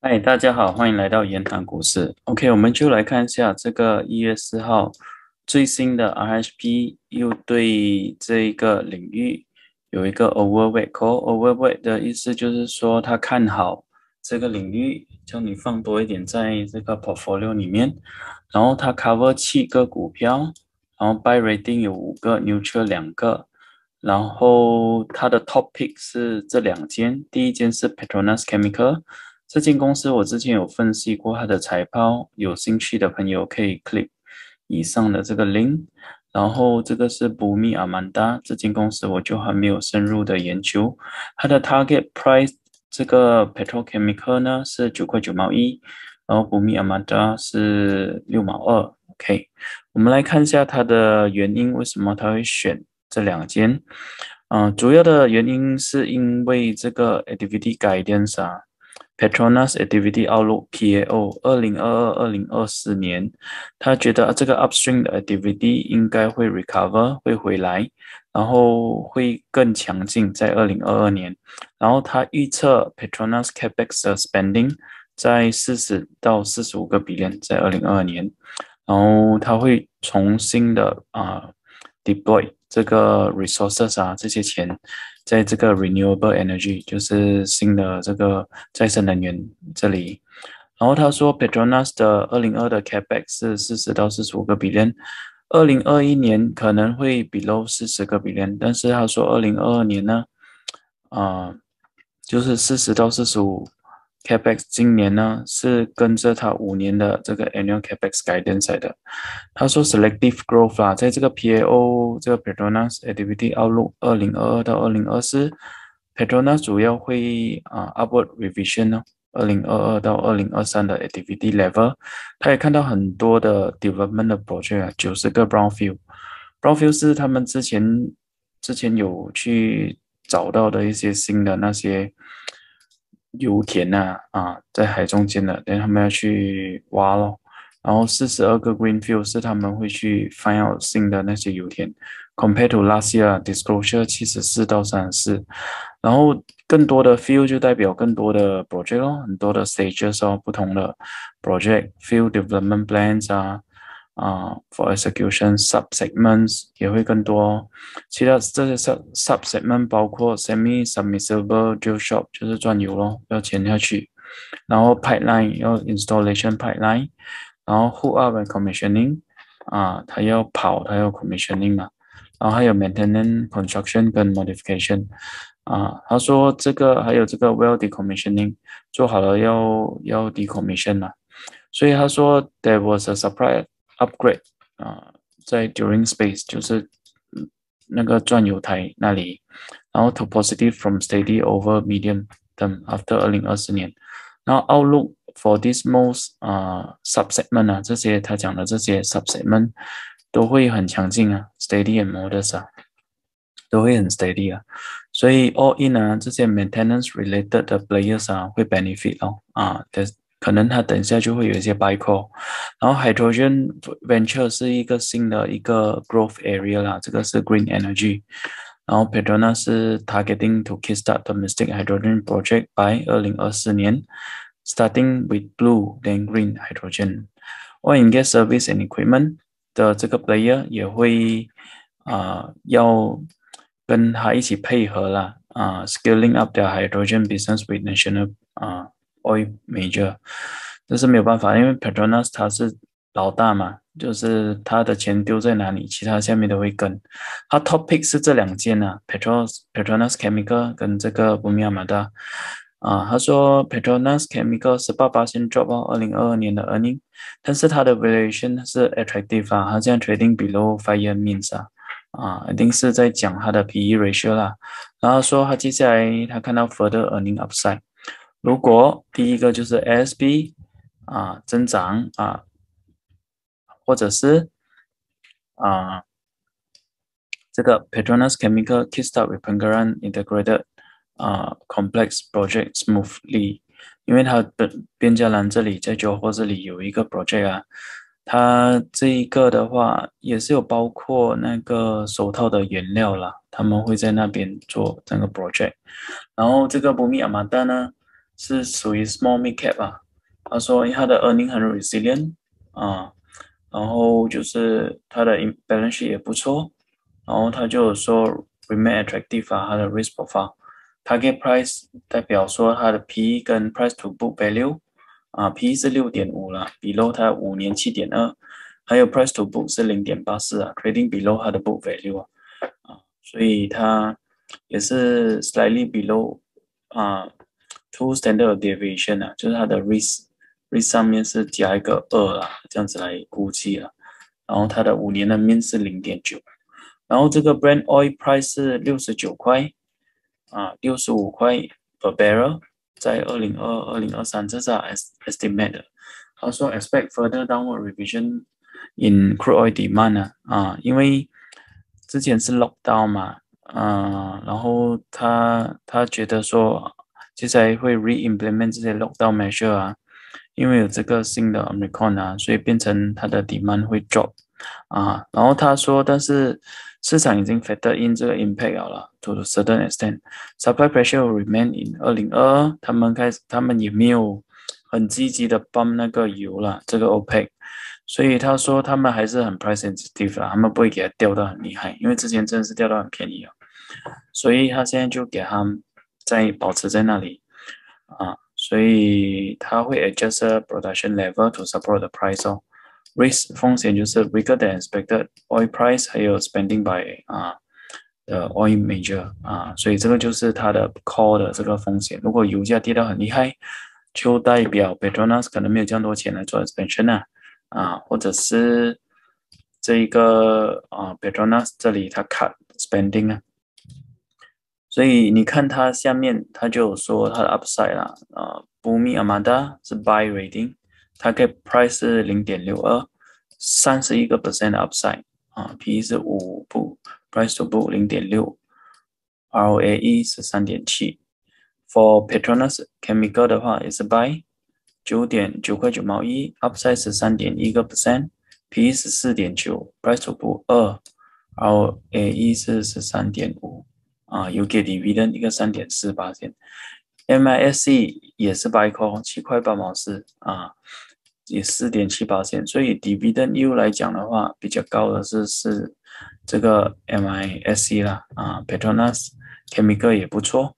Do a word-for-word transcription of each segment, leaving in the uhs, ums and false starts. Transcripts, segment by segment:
嗨，大家好，欢迎来到言谈股市。OK，我们就来看一下这个一月四号最新的 R H P 又对这一个领域有一个 overweight call。overweight 的意思就是说他看好这个领域，叫你放多一点在这个 portfolio 里面。然后他 cover 七个股票，然后 buy rating 有五个，neutral 两个。然后它的 top pick 是这两间，第一间是 Petronas Chemical。这间公司我之前有分析过它的财报，有兴趣的朋友可以 click 以上的这个 link。然后这个是 Bumi Amanda 这间公司我就还没有深入的研究，它的 target price 这个 petrochemical 呢是九块九毛一，然后 Bumi Amanda 是六毛二。OK，我们来看一下它的原因，为什么他会选这两间？嗯、呃，主要的原因是因为这个 activity guidance 啊。Petronas Activity Outlook P A O 二零二二二零二四年，他觉得这个 upstream 的 activity 应该会 recover 会回来，然后会更强劲在二零二二年。然后他预测 Petronas Capex 的 spending 在四十到四十五个 billion 在二零二二年，然后他会重新的啊、呃 deploy 这个 resources 啊这些钱。在这个 renewable energy，就是新的这个再生能源这里。然后他说，Petronas 的二零二的 capex 是四十到四十五个 billion，二零二一年可能会 below 四十个 billion，但是他说二零二二年呢，啊、呃就是四十到四十五 capex，今年呢是跟着他五年的这个 annual capex guidance 来的。他说 selective growth 啦，在这个 P A O 这个 Petronas Activity Outlook 二零二二到二零二四，Petronas 主要会啊、呃 upward revision 呢，二零二二到二零二三的 activity level，他也看到很多的 development 的 project 啊，九十个 brownfield，brownfield 是他们之前之前有去找到的一些新的那些油田呐啊，在海中间的，等他们要去挖咯。然后四十二个 greenfield 是他们会去 find out 新的那些油田，compared to last year disclosure 七十四到三十四，然后更多的 field 就代表更多的 project 咯，很多的 stages 哦，不同的 project field development plans 啊啊 for execution sub segments 也会更多哦。其他这些 sub sub segment 包括 semi submersible drill shop 就是钻油咯，要潜下去，然后 pipeline 要 installation pipeline。然后 hook up and commissioning 啊，它要跑，它要 commissioning 嘛，然后还有 maintenance construction 跟 modification 啊，他说这个还有这个 well decommissioning 做好了要要 decommission 嘛，所以他说 there was a supply upgrade 啊，在 during space 就是那个转油台那里，然后 to positive from steady over medium term after 二零二四年，然后 outlook for this most 啊、uh, subsegment 啊，这些他讲的这些 subsegment 都会很强劲啊，steady and modest 啊，都会很 steady 啊，所以 all in 啊，这些 maintenance related 的 players 啊会 benefit 哦啊，但可能他等一下就会有一些 buy call，然后 hydrogen venture 是一个新的一个 growth area 啦，这个是 green energy。然后 Petronas 是 targeting to kickstart domestic hydrogen project by 二零二四年，starting with blue then green hydrogen。Oil and gas service and equipment 的这个 player 也会啊、呃、要跟他一起配合啦啊、呃、，scaling up their hydrogen business with national 啊、呃、oil major。这是没有办法，因为 Petronas 它是老大嘛，就是他的钱丢在哪里，其他下面都会跟。他 top pick 是这两间啊，Petros Petronas Chemical 跟这个 Bumi Armada 啊，他说 Petronas Chemical 十八八先 drop 到二零二二年的 earning，但是它的 valuation 是 attractive 啊，它现在 trading below five year means 啊，啊，一定是在讲它的 P E ratio 啦。然后说他接下来他看到 further earning upside，如果第一个就是 A S B 啊增长啊，或者是啊这个 Petronas Chemical kickstart with Pengerang integrated 啊 complex project smoothly，因为它本边加兰这里在九或这里有一个 project 啊，它这一个的话也是有包括那个手套的原料啦，他们会在那边做整个 project，然后这个 Bumi Armada 呢？ 是属于 small mid cap 啊。他说它的 earning 很 resilient 啊，然后就是它的 balance sheet 也不错，然后他就说 remain attractive 啊，它的 risk profile target price 代表说它的 P E 跟 price to book value 啊，P E 是六点五了 ，below 它五年七点二，还有 price to book 是零点八四啊 ，trading below 它的 book value 啊，啊，所以它也是 slightly below 啊 two standard deviation 啊，就是它的 risk risk 上面是加一个二啊，这样子来估计啊，然后它的五年的面是零点九，然后这个 Brent oil price 是六十九块啊，六十五块 per barrel，在二零二二、二零二三这是 estimate 的。他说 expect further downward revision in crude oil demand 啊，啊因为之前是 lockdown 嘛，啊，然后他他觉得说接下来会 re-implement 这些 lockdown measure 啊，因为有这个新的 Omicron 啊，所以变成它的 demand 会 drop 啊，然后他说，但是市场已经 factor in 这个 impact 了，to a certain extent，supply pressure will remain in 二零二二，他们开始他们也没有很积极的 pump 那个油了，这个 OPEC，所以他说他们还是很 price sensitive 啦，他们不会给它掉到很厉害，因为之前真的是掉到很便宜啊，所以他现在就给他在保持在那里啊，所以他会 adjust production level to support the price 哦。risk 风险就是 weaker than expected oil price， 还有 spending by 啊的 oil major 啊，所以这个就是它的 call 的这个风险。如果油价跌到很厉害，就代表 Petronas 可能没有这样多钱来做 expansion 啊，啊，或者是这一个啊 Petronas 这里它 cut spending 啊。所以你看它下面，它就有说它的 upside 啦，啊 Bumi Armada 是 buy rating，它给 price 是零点六二，三十一个 percent 的 upside 啊，P E 是五不 price to book 零点六 ，R O A E 是三点七。For Petronas Chemical 的话也是 buy 九点九块九毛一，upside 是三点一个 percent，P E 是四点九 ，price to book 二，R O A E 是十三点五。啊，有给 dividend 一个三点四八线 ，M I S C 也是 buy call 七块八毛四啊，也四点七八线，所以 dividend yield 来讲的话，比较高的是是这个 M I S C 啦，啊 Petronas Chemical 也不错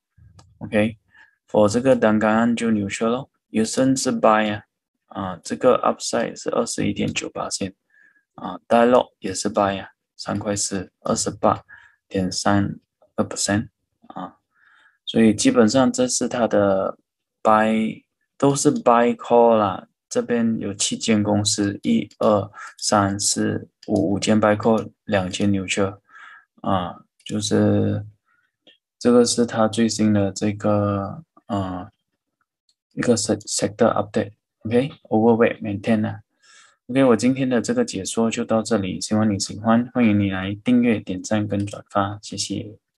，OK，for 这个单干就 neutral 咯，有甚至 buy 啊，啊这个 upside 是二十一点九八线，啊 Dialog 也是 buy 啊，三块四二十八点三。二 percent 啊，所以基本上这是它的 buy 都是 buy call 啦。这边有七间公司，一二三四五五间 buy call，两间 neutral 啊，就是这个是它最新的这个啊一个 sector update，OK，overweight maintain 啊。OK，我今天的这个解说就到这里，希望你喜欢，欢迎你来订阅、点赞跟转发，谢谢。